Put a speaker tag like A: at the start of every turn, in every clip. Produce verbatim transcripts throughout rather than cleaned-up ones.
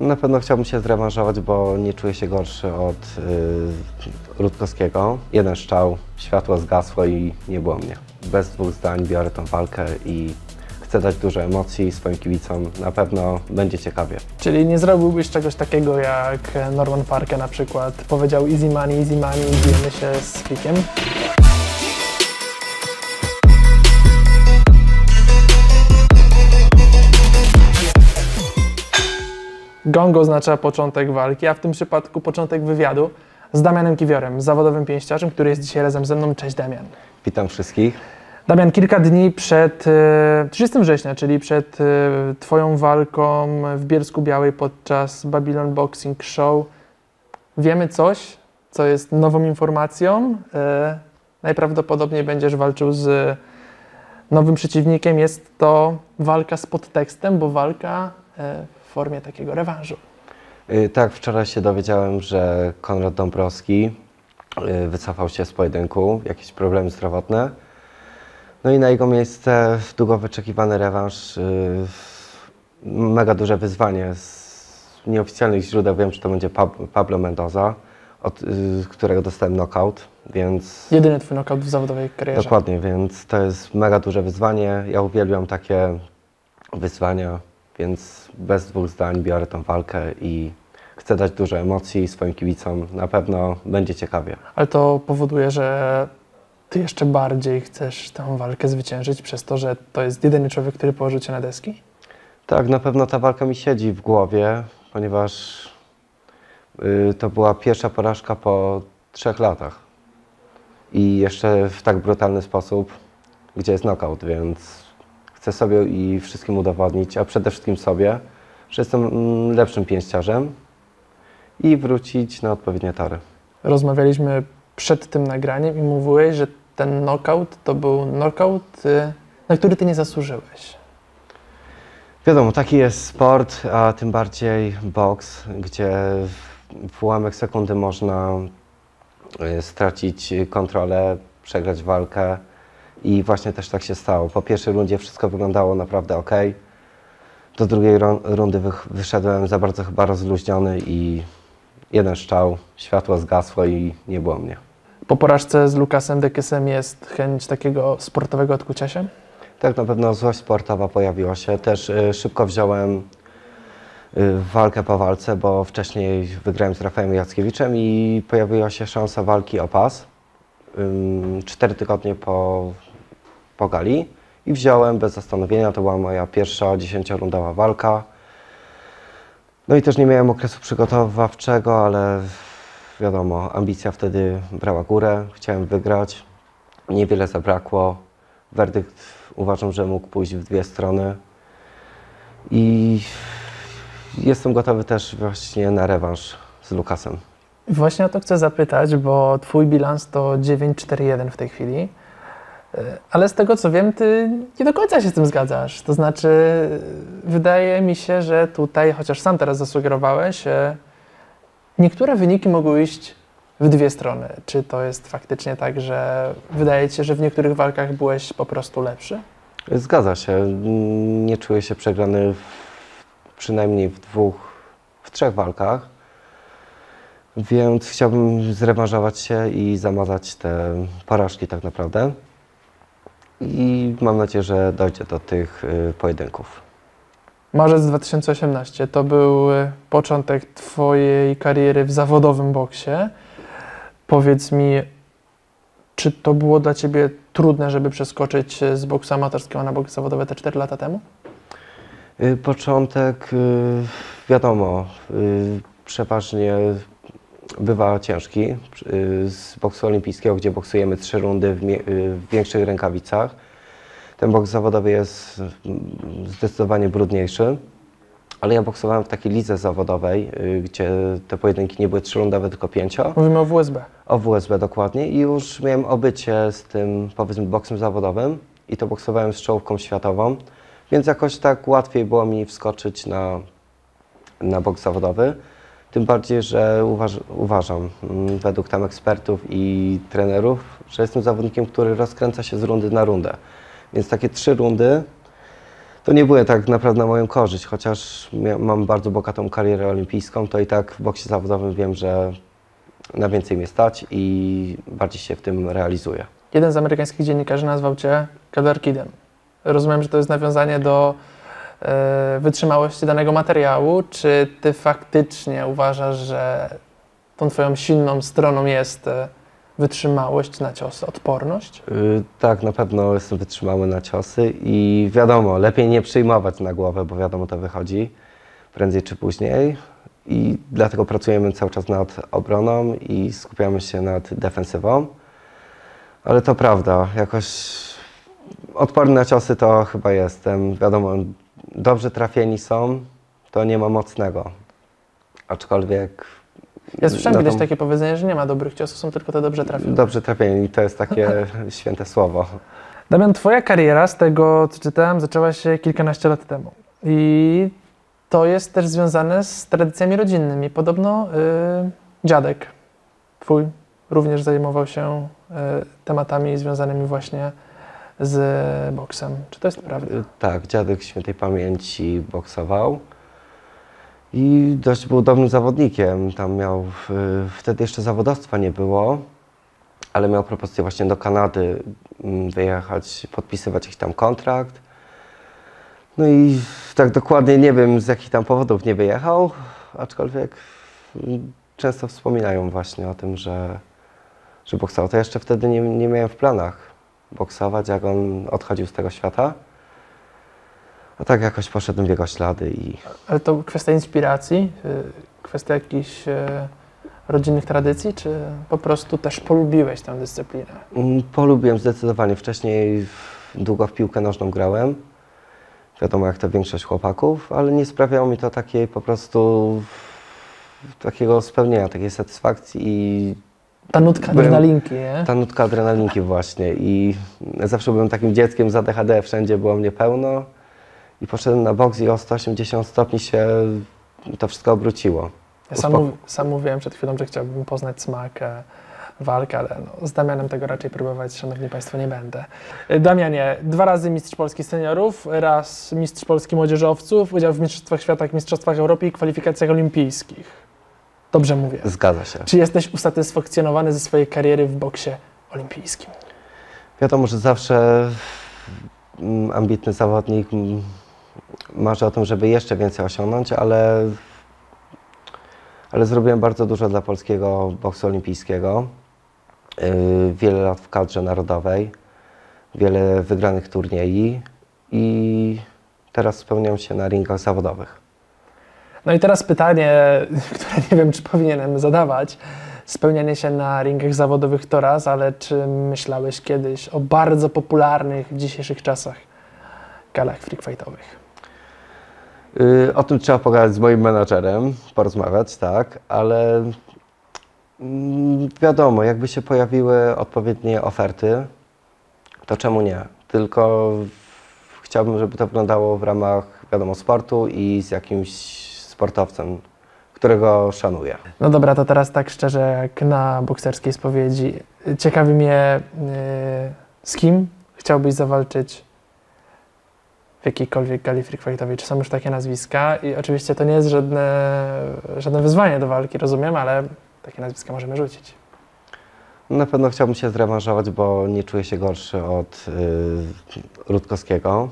A: Na pewno chciałbym się zrewanżować, bo nie czuję się gorszy od yy, Rutkowskiego. Jeden strzał, światło zgasło i nie było mnie. Bez dwóch zdań biorę tą walkę i chcę dać dużo emocji swoim kibicom. Na pewno będzie ciekawie.
B: Czyli nie zrobiłbyś czegoś takiego jak Norman Parke na przykład powiedział easy money, easy money i bijemy się z Fikiem? Gong oznacza początek walki, a w tym przypadku początek wywiadu z Damianem Kiwiorem, zawodowym pięściarzem, który jest dzisiaj razem ze mną. Cześć Damian.
A: Witam wszystkich.
B: Damian, kilka dni przed trzydziestego września, czyli przed Twoją walką w Bielsku Białej podczas Babylon Boxing Show, wiemy coś, co jest nową informacją. Najprawdopodobniej będziesz walczył z nowym przeciwnikiem. Jest to walka z podtekstem, bo walka w formie takiego rewanżu.
A: Yy, tak, wczoraj się dowiedziałem, że Konrad Dąbrowski yy, wycofał się z pojedynku, jakieś problemy zdrowotne. No i na jego miejsce długo wyczekiwany rewanż, yy, mega duże wyzwanie. Z nieoficjalnych źródeł wiem, że to będzie Pablo Mendoza, od yy, którego dostałem knockout, więc...
B: Jedyny Twój knockout w zawodowej karierze.
A: Dokładnie, więc to jest mega duże wyzwanie. Ja uwielbiam takie wyzwania, więc bez dwóch zdań biorę tą walkę i chcę dać dużo emocji swoim kibicom. Na pewno będzie ciekawie.
B: Ale to powoduje, że Ty jeszcze bardziej chcesz tę walkę zwyciężyć przez to, że to jest jedyny człowiek, który położył Cię na deski?
A: Tak, na pewno ta walka mi siedzi w głowie, ponieważ yy, to była pierwsza porażka po trzech latach. I jeszcze w tak brutalny sposób, gdzie jest knockout, więc chcę sobie i wszystkim udowodnić, a przede wszystkim sobie, że jestem lepszym pięściarzem i wrócić na odpowiednie tory.
B: Rozmawialiśmy przed tym nagraniem i mówiłeś, że ten knockout to był knockout, na który Ty nie zasłużyłeś.
A: Wiadomo, taki jest sport, a tym bardziej boks, gdzie w ułamek sekundy można stracić kontrolę, przegrać walkę. I właśnie też tak się stało. Po pierwszej rundzie wszystko wyglądało naprawdę ok. Do drugiej rundy wyszedłem za bardzo chyba rozluźniony i jeden strzał, światło zgasło i nie było mnie.
B: Po porażce z Lukasem Dekesem jest chęć takiego sportowego odkucia się?
A: Tak, na pewno złość sportowa pojawiła się. Też y, szybko wziąłem y, walkę po walce, bo wcześniej wygrałem z Rafałem Jackiewiczem i pojawiła się szansa walki o pas. Y, cztery tygodnie po po gali i wziąłem bez zastanowienia. To była moja pierwsza dziesięciorundowa walka. No i też nie miałem okresu przygotowawczego, ale wiadomo, ambicja wtedy brała górę. Chciałem wygrać. Niewiele zabrakło. Werdykt uważam, że mógł pójść w dwie strony. I jestem gotowy też właśnie na rewanż z Lukasem.
B: Właśnie o to chcę zapytać, bo Twój bilans to dziewięć cztery jeden w tej chwili. Ale z tego co wiem, Ty nie do końca się z tym zgadzasz. To znaczy, wydaje mi się, że tutaj, chociaż sam teraz zasugerowałeś, niektóre wyniki mogą iść w dwie strony. Czy to jest faktycznie tak, że wydaje Ci się, że w niektórych walkach byłeś po prostu lepszy?
A: Zgadza się. Nie czuję się przegrany w, przynajmniej w dwóch, w trzech walkach. Więc chciałbym zrewanżować się i zamazać te porażki tak naprawdę. I mam nadzieję, że dojdzie do tych y, pojedynków.
B: Marzec dwa tysiące osiemnasty to był początek Twojej kariery w zawodowym boksie. Powiedz mi, czy to było dla Ciebie trudne, żeby przeskoczyć z boksu amatorskiego na boks zawodowy te cztery lata temu?
A: Y, początek, y, wiadomo, y, przeważnie bywa ciężki. Z boksu olimpijskiego, gdzie boksujemy trzy rundy w, w większych rękawicach. Ten boks zawodowy jest zdecydowanie brudniejszy, ale ja boksowałem w takiej lidze zawodowej, gdzie te pojedynki nie były trzyrundowe, tylko pięcio.
B: Mówimy o W S B.
A: O W S B dokładnie i już miałem obycie z tym, powiedzmy, boksem zawodowym i to boksowałem z czołówką światową, więc jakoś tak łatwiej było mi wskoczyć na, na boks zawodowy. Tym bardziej, że uważ, uważam, według tam ekspertów i trenerów, że jestem zawodnikiem, który rozkręca się z rundy na rundę. Więc takie trzy rundy To nie było tak naprawdę na moją korzyść, chociaż mia- mam bardzo bogatą karierę olimpijską, to i tak w boksie zawodowym wiem, że na więcej mnie stać i bardziej się w tym realizuję.
B: Jeden z amerykańskich dziennikarzy nazwał Cię Killer Kidem. Rozumiem, że to jest nawiązanie do e, wytrzymałości danego materiału. Czy Ty faktycznie uważasz, że tą Twoją silną stroną jest e, wytrzymałość na ciosy, odporność?
A: Yy, tak, na pewno jestem wytrzymały na ciosy i wiadomo, lepiej nie przyjmować na głowę, bo wiadomo, to wychodzi prędzej czy później i dlatego pracujemy cały czas nad obroną i skupiamy się nad defensywą. Ale to prawda, jakoś odporny na ciosy to chyba jestem. Wiadomo, dobrze trafieni są, to nie ma mocnego. Aczkolwiek
B: Ja słyszałem
A: na
B: kiedyś
A: tą-
B: takie powiedzenie, że nie ma dobrych ciosów, są tylko te dobrze trafione.
A: dobrze trafieni, to jest takie święte słowo.
B: Damian, Twoja kariera, z tego co czytałem, zaczęła się kilkanaście lat temu. I to jest też związane z tradycjami rodzinnymi. Podobno y, dziadek Twój również zajmował się y, tematami związanymi właśnie z boksem. Czy to jest prawda?
A: Tak, dziadek świętej pamięci boksował i dość był dobrym zawodnikiem. Tam miał, y, wtedy jeszcze zawodowstwa nie było, ale miał propozycję właśnie do Kanady mm, wyjechać, podpisywać jakiś tam kontrakt. No i tak dokładnie nie wiem, z jakich tam powodów nie wyjechał, aczkolwiek mm, często wspominają właśnie o tym, że, że boksował. To jeszcze wtedy nie, nie miałem w planach boksować, jak on odchodził z tego świata. A tak jakoś poszedłem w jego ślady i
B: Ale to kwestia inspiracji, y, kwestia jakichś y, rodzinnych tradycji, czy po prostu też polubiłeś tę dyscyplinę?
A: mm, polubiłem zdecydowanie. Wcześniej w- długo w piłkę nożną grałem. Wiadomo, jak to większość chłopaków, ale nie sprawiało mi to takiej po prostu takiego spełnienia, takiej satysfakcji i
B: Ta nutka
A: Byłem-
B: adrenalinki, nie?
A: ta nutka adrenalinki właśnie. I zawsze byłem takim dzieckiem z A D H D, wszędzie było mnie pełno. I poszedłem na boks i o sto osiemdziesiąt stopni się to wszystko obróciło.
B: Ja sam,
A: Uspoko-
B: mów, sam mówiłem przed chwilą, że chciałbym poznać smak e, walki, ale no, z Damianem tego raczej próbować, szanowni państwo, nie będę. E, Damianie, dwa razy mistrz Polski seniorów, raz mistrz Polski młodzieżowców, udział w Mistrzostwach Świata, Mistrzostwach Europy i kwalifikacjach olimpijskich. Dobrze mówię.
A: Zgadza się.
B: Czy jesteś usatysfakcjonowany ze swojej kariery w boksie olimpijskim?
A: Wiadomo, że zawsze mm, ambitny zawodnik mm, marzy o tym, żeby jeszcze więcej osiągnąć, ale, ale zrobiłem bardzo dużo dla polskiego boksu olimpijskiego. Yy, wiele lat w kadrze narodowej, wiele wygranych turniejów i teraz spełniam się na ringach zawodowych.
B: No i teraz pytanie, które nie wiem, czy powinienem zadawać. Spełnianie się na ringach zawodowych to raz, ale czy myślałeś kiedyś o bardzo popularnych w dzisiejszych czasach galach freak fightowych?
A: Yy, o tym trzeba pogadać z moim menadżerem, porozmawiać, tak, ale mm, wiadomo, jakby się pojawiły odpowiednie oferty, to czemu nie? Tylko chciałbym, żeby to wyglądało w ramach, wiadomo, sportu i z jakimś sportowcem, którego szanuję.
B: No dobra, to teraz tak szczerze, jak na bokserskiej spowiedzi. Ciekawi mnie, yy, z kim chciałbyś zawalczyć w jakiejkolwiek gali freak fightowej? Czy są już takie nazwiska? I oczywiście to nie jest żadne, żadne wyzwanie do walki, rozumiem, ale takie nazwiska możemy rzucić.
A: Na pewno chciałbym się zrewanżować, bo nie czuję się gorszy od yy, Rutkowskiego.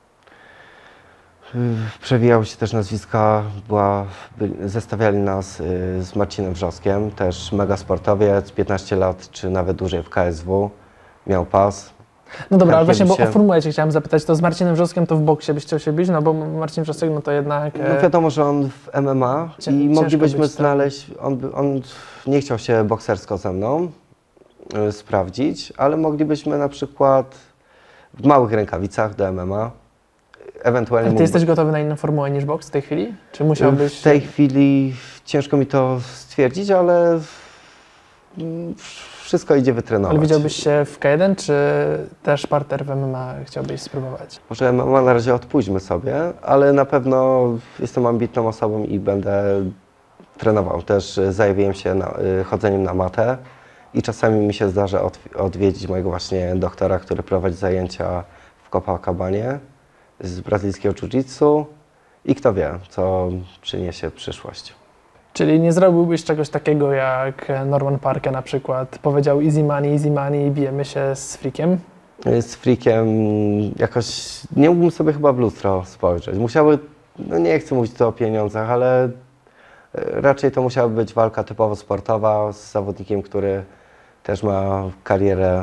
A: Yy, przewijały się też nazwiska, była, by, zestawiali nas yy, z Marcinem Wrzoskiem, też mega sportowiec, piętnaście lat czy nawet dłużej w K S W, miał pas.
B: No dobra, ale
A: Chętnie
B: właśnie, bo
A: by się-
B: o formułę cię chciałem zapytać, to z Marcinem Wrzoskiem to w boksie byś chciał się bić? No bo Marcin Wrzosek, no to jednak...
A: No
B: e,
A: wiadomo, że on w M M A
B: Cię-
A: i
B: ciężko
A: moglibyśmy
B: być, tak.
A: znaleźć, on, by- on nie chciał się boksersko ze mną y, sprawdzić, ale moglibyśmy na przykład w małych rękawicach do M M A, ewentualnie
B: Ale ty
A: mógłby-
B: jesteś gotowy na inną formułę niż boks w tej chwili? Czy musiałbyś...
A: w tej chwili ciężko mi to stwierdzić, ale mm, wszystko idzie wytrenować.
B: Ale widziałbyś się w K jeden, czy też parter w M M A chciałbyś spróbować?
A: Może M M A na razie odpuśćmy sobie, ale na pewno jestem ambitną osobą i będę trenował. Też y, zajawiłem się na, y, chodzeniem na matę i czasami mi się zdarza od, odwiedzić mojego właśnie doktora, który prowadzi zajęcia w Copacabanie z brazylijskiego jiu-jitsu i kto wie, co przyniesie przyszłość.
B: Czyli nie zrobiłbyś czegoś takiego jak Norman Parke na przykład, powiedział easy money, easy money i bijemy się z freakiem?
A: Z freakiem jakoś nie mógłbym sobie chyba w lustro spojrzeć. Musiały, no nie chcę mówić tu o pieniądzach, ale raczej to musiała być walka typowo sportowa z zawodnikiem, który też ma karierę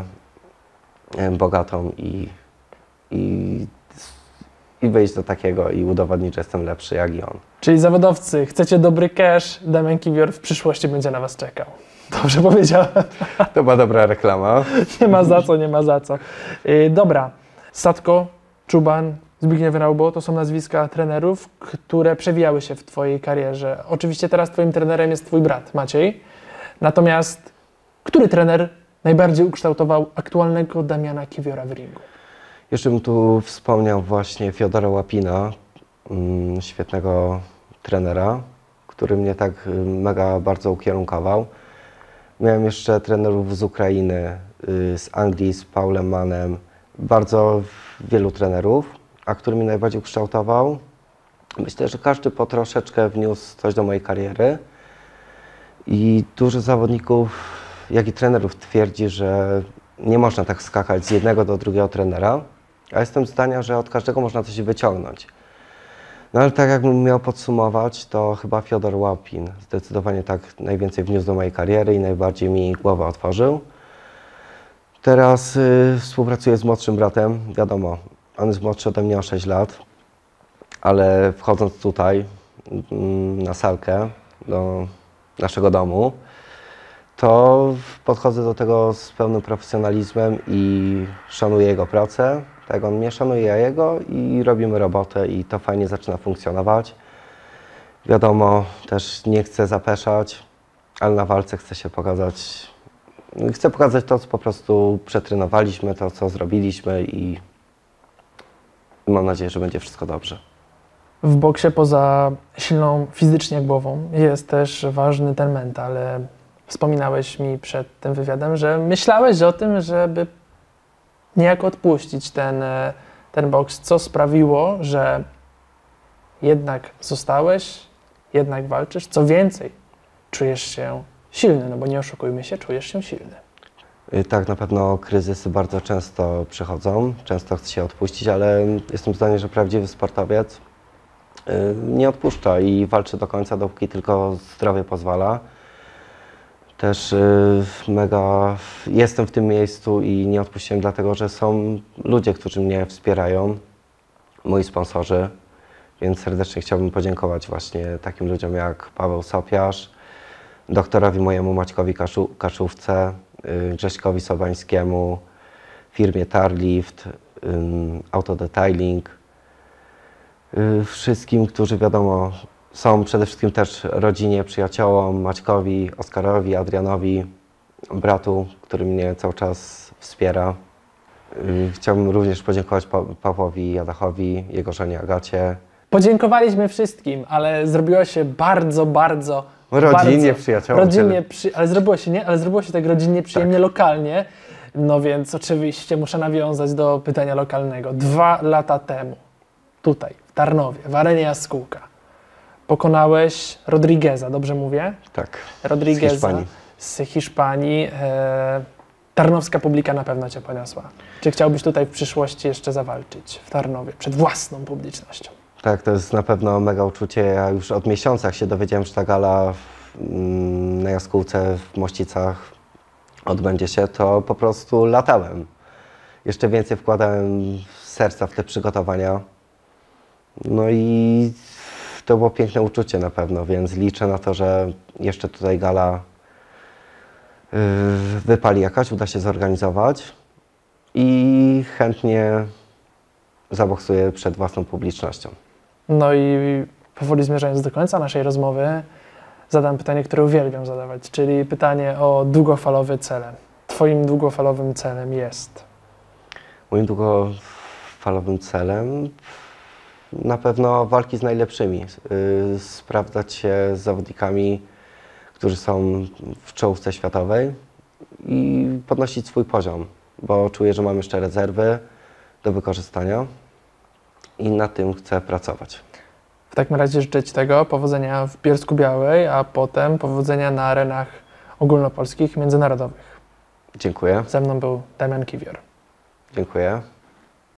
A: bogatą i, i, i wyjść do takiego i udowodnić, że jestem lepszy jak i on.
B: Czyli zawodowcy, chcecie dobry cash, Damian Kiwior w przyszłości będzie na was czekał. Dobrze powiedziałem.
A: To była dobra reklama.
B: Nie ma za co, nie ma za co. Yy, dobra, Satko, Czuban, Zbigniew Raubo to są nazwiska trenerów, które przewijały się w twojej karierze. Oczywiście teraz twoim trenerem jest twój brat Maciej. Natomiast który trener najbardziej ukształtował aktualnego Damiana Kiwiora w ringu?
A: Jeszcze bym tu wspomniał właśnie Fiodora Łapina, mm, świetnego trenera, który mnie tak mega bardzo ukierunkował. Miałem jeszcze trenerów z Ukrainy, y, z Anglii, z Paulem Mannem, bardzo wielu trenerów, a który mnie najbardziej ukształtował. Myślę, że każdy po troszeczkę wniósł coś do mojej kariery i dużo zawodników, jak i trenerów twierdzi, że nie można tak skakać z jednego do drugiego trenera, a jestem zdania, że od każdego można coś wyciągnąć. No ale tak jakbym miał podsumować, to chyba Fiodor Łapin zdecydowanie tak najwięcej wniósł do mojej kariery i najbardziej mi głowę otworzył. Teraz y, współpracuję z młodszym bratem, wiadomo, on jest młodszy ode mnie o sześć lat, ale wchodząc tutaj y, na salkę do naszego domu, to podchodzę do tego z pełnym profesjonalizmem i szanuję jego pracę. Tak, on mnie szanuje, ja jego i robimy robotę i to fajnie zaczyna funkcjonować. Wiadomo, też nie chcę zapeszać, ale na walce chcę się pokazać, chcę pokazać to, co po prostu przetrenowaliśmy, to, co zrobiliśmy i mam nadzieję, że będzie wszystko dobrze.
B: W boksie poza silną fizycznie głową jest też ważny ten mental. Wspominałeś mi przed tym wywiadem, że myślałeś o tym, żeby niejako odpuścić ten, ten boks, co sprawiło, że jednak zostałeś, jednak walczysz. Co więcej, czujesz się silny, no bo nie oszukujmy się, czujesz się silny.
A: Tak, na pewno kryzysy bardzo często przychodzą, często chce się odpuścić, ale jestem zdania, że prawdziwy sportowiec nie odpuszcza i walczy do końca, dopóki tylko zdrowie pozwala. Też y, mega jestem w tym miejscu i nie odpuściłem dlatego, że są ludzie, którzy mnie wspierają, moi sponsorzy, więc serdecznie chciałbym podziękować właśnie takim ludziom jak Paweł Sopiarz, doktorowi mojemu Maćkowi Kaszu, Kaszówce, y, Grześkowi Sobańskiemu, firmie Tarlift, y, Autodetailing, y, wszystkim, którzy wiadomo są przede wszystkim też rodzinie, przyjaciołom, Maćkowi, Oskarowi, Adrianowi, bratu, który mnie cały czas wspiera. Chciałbym również podziękować pa Pawłowi Jadachowi, jego żonie Agacie.
B: Podziękowaliśmy wszystkim, ale zrobiło się bardzo, bardzo,
A: Rodzinnie,
B: bardzo,
A: przyjaciołom.
B: rodzinnie, przy, ale zrobiło się, nie? Ale zrobiło się tak rodzinnie, przyjemnie, tak. Lokalnie. No więc oczywiście muszę nawiązać do pytania lokalnego. Dwa lata temu, tutaj, w Tarnowie, w arenie Jaskółka, pokonałeś Rodrigueza, dobrze mówię?
A: Tak,
B: Rodrigueza,
A: z Hiszpanii.
B: Z Hiszpanii. E, tarnowska publika na pewno cię poniosła. Czy chciałbyś tutaj w przyszłości jeszcze zawalczyć w Tarnowie, przed własną publicznością?
A: Tak, to jest na pewno mega uczucie. Ja już od miesiąca się dowiedziałem, że ta gala w, na Jaskółce w Mościcach odbędzie się, to po prostu latałem. Jeszcze więcej wkładałem serca w te przygotowania. No i to było piękne uczucie na pewno, więc liczę na to, że jeszcze tutaj gala yy, wypali jakaś, uda się zorganizować i chętnie zaboksuję przed własną publicznością.
B: No i powoli zmierzając do końca naszej rozmowy, zadam pytanie, które uwielbiam zadawać, czyli pytanie o długofalowe cele. Twoim długofalowym celem jest?
A: Moim długofalowym celem na pewno walki z najlepszymi, yy, sprawdzać się z zawodnikami, którzy są w czołówce światowej i podnosić swój poziom, bo czuję, że mam jeszcze rezerwy do wykorzystania i nad tym chcę pracować.
B: W takim razie życzę Ci tego, powodzenia w Bielsku-Białej, a potem powodzenia na arenach ogólnopolskich, międzynarodowych.
A: Dziękuję.
B: Ze mną był Damian Kiwior.
A: Dziękuję.